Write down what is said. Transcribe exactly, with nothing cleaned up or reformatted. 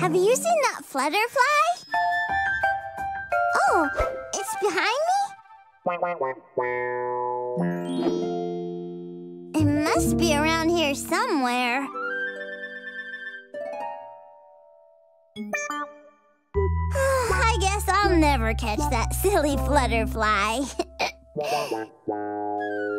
Have you seen that flutterfly? Oh, it's behind me? It must be around here somewhere. I guess I'll never catch that silly flutterfly.